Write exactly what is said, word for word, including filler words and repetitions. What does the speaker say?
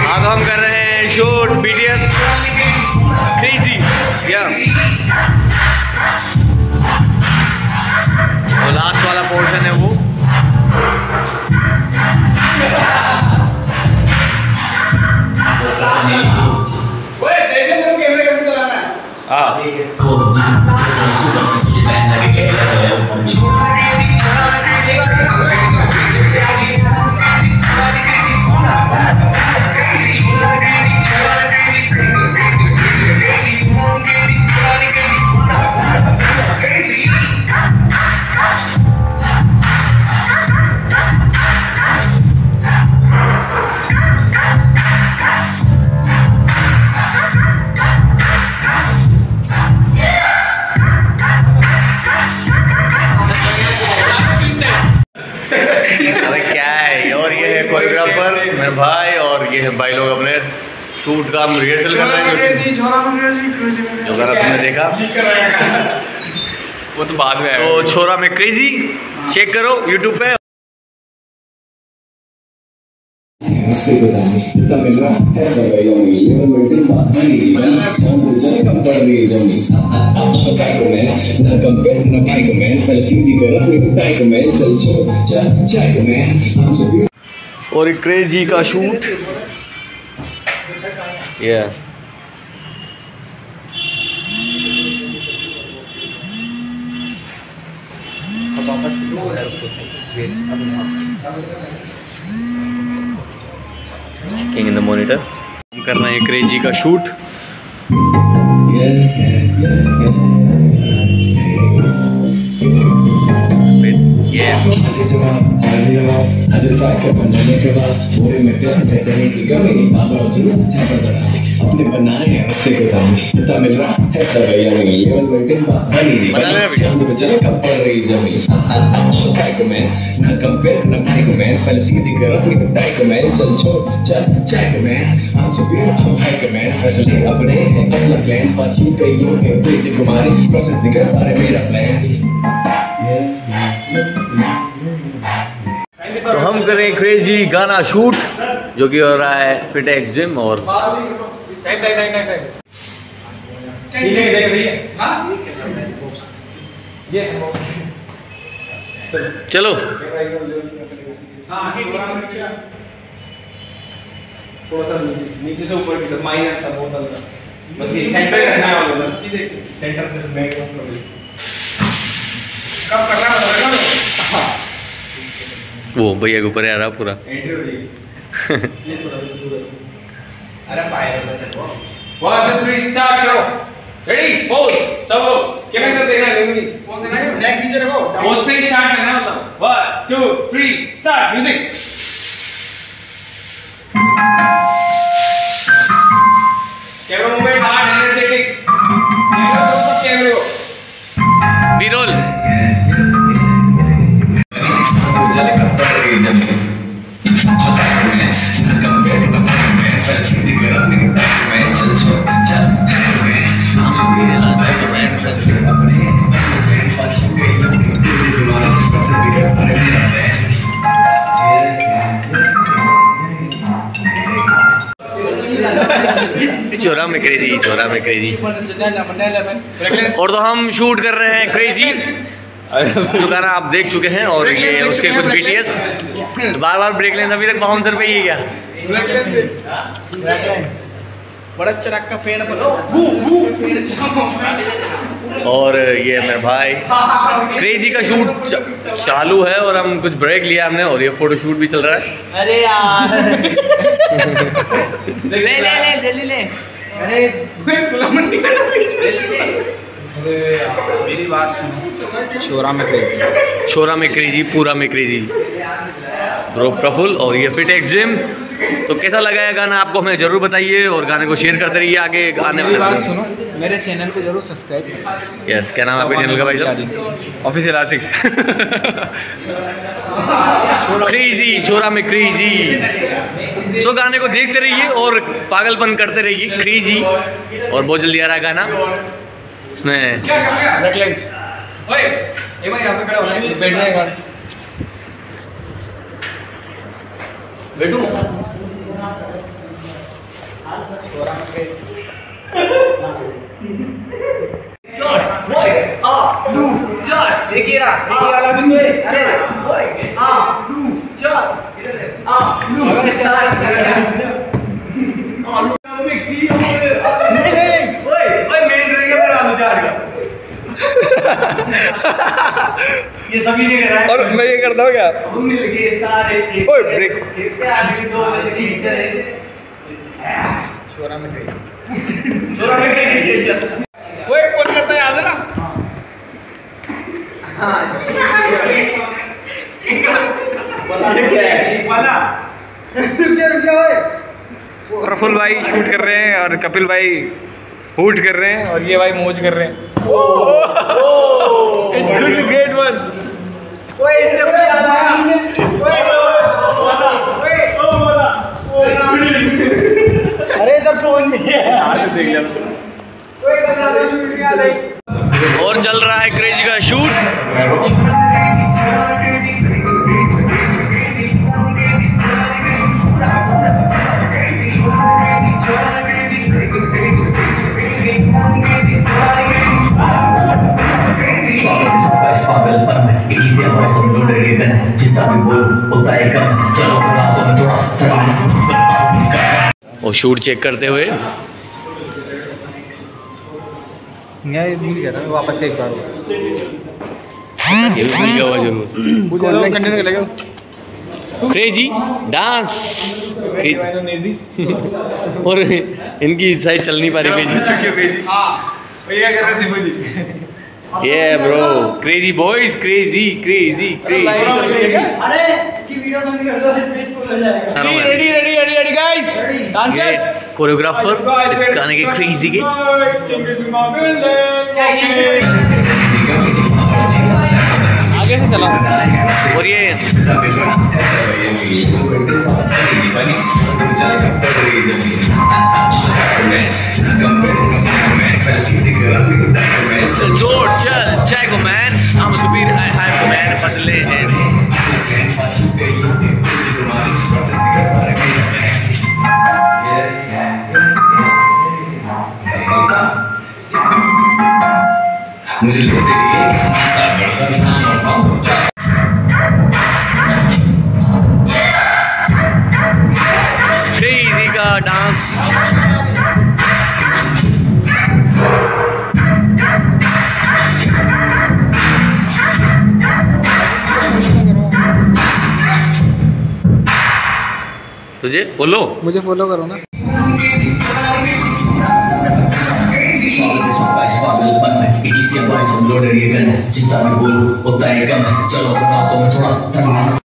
अब हम कर रहे हैं शूट बीटीएस क्रेजी या तो लास्ट वाला पोर्शन है वो। हाँ कोरियोग्राफर मेरे भाई और ये है भाई लोग अपने शूट का रिहर्सल कर रहे हैं जो गाना तुमने देखा वो तो बाद में। तो छोरा में क्रेजी चेक करो यूट्यूब पे। और एक क्रेजी का शूट या चेकिंग इन द मॉनिटर। हम कर रहे हैं क्रेजी का शूट। अपने बनाए हैं रस्ते को दाम पता मिल रहा है सब यमी ये वाला वेटिंग बनी नहीं बना चांद पे चले कब पड़ रही जमी साइको मैन ना कंपेयर ना भाईको मैन पहले सीधी कर अपनी टाइको मैन चल छोड़ चल चैको मैन हम सुपीरियर हम हाइको मैन फैसले अपने हैं अपना प्लान बातचीत कई लोग हैं पेज कुमारी प्रोसेस निकल रहा है मेरा प्लान। तो हम करें क्रेजी गाना शूट जो कि हो रहा है फिटेक्स जिम और चलो नीचे से ऊपर की माइनस का बोतल का बस ये सेंटर रहना है वाला सीधे सेंटर से बैक कब करना है हां वो भैया के ऊपर आ रहा पूरा अरे फायर होता चलो वन टू थ्री स्टार्ट करो रेडी पोज सब लोग कैमरे को देखना है नहीं पोज देना है नेक नीचे रखो पोज से स्टार्ट करना मतलब one two three start music. Camera movement hard energetic camera तो सब कैमरे को बी रोल चले कब तक ये जब साइड में कंपेयर करना मैं फैशन दिखा नहीं मैं चल चल चल चल मैं हम सब ये ना बैक मैं फैशन अपने अपने फैशन के लिए मुझे तुम्हारा फैशन दिखा अरे मेरा छोरा में क्रेजी छोरा में क्रेजी। और तो हम शूट कर रहे हैं क्रेजी जो गाना आप देख चुके हैं और ये उसके कुछ बीटीएस बार बार ब्रेक लेना अभी तक बाउंसर पे ही क्या बड़ा चरक का फेन और ये मेरे भाई क्रेजी का शूट चालू है और हम कुछ ब्रेक लिया हमने और ये फोटो शूट भी चल रहा है। अरे यार ले ले ले जल्दी ले अरे मेरी बात सुनो छोरा में क्रेजी छोरा में क्रेजी पूरा में क्रेजी ब्रो प्रफुल और ये फिटेक्स जिम। तो कैसा लगा है गाना आपको हमें जरूर बताइए और गाने को शेयर करते रहिए आगे आने वाले। बात सुनो मेरे चैनल को जरूर सब्सक्राइब करें। यस क्या नाम है आपके चैनल का भाई साहब? ऑफिशियल आशिक क्रेजी छोरा में क्रेजी। सो गाने को देखते रहिए और पागलपन करते रहिए क्रेजी और बहुत जल्दी आ रहा है गाना इसमें रेकलेस। ओए एक बार यहां पे खड़ा होना है बैठना है गाड़ी बैठूं ये सभी ने करा है और मैं ये करता हूँ क्या? हम मिल गए सारे ओए ब्रेक छोरा में गई छोरा में गई ओए कौन करता है याद है ना? हाँ पता क्या है पता रुक जा रुक जा ओए प्रफुल्ल भाई शूट कर रहे हैं और कपिल भाई हूट कर रहे हैं और ये भाई मौज कर रहे हैं। It's good great one. ओए इससे कुछ याद आया ओए ओए ओ बोला अरे इधर फोन भी है हाथ देख लिया ओए बता दे वीडियो याद आई। और चल रहा है क्रेजी का शूट। और शूट चेक करते हुए मैं भूल गया था वापस से एक बार ये भी भूल गया होगा जरूर। कंटिन्यू करेगा क्रेजी डांस और इनकी साइड चल नहीं पा रही क्रेजी। भैया कर रहे सिंह जी ये bro crazy boys crazy crazy crazy. अरे इसकी वीडियो बंद कर दो पेज फुल हो जाएगा। Ready ready ready ready guys dancers choreographer इस गाने के क्रेजी के आगे से चला और ये जोर चल चेक मैन हम सुबीर आई हैव मैन फसले हैं मुझे क्रेजी का डांस तुझे फॉलो मुझे फॉलो करो ना। चिंता में बोलो होता है कम चलो रातों में थोड़ा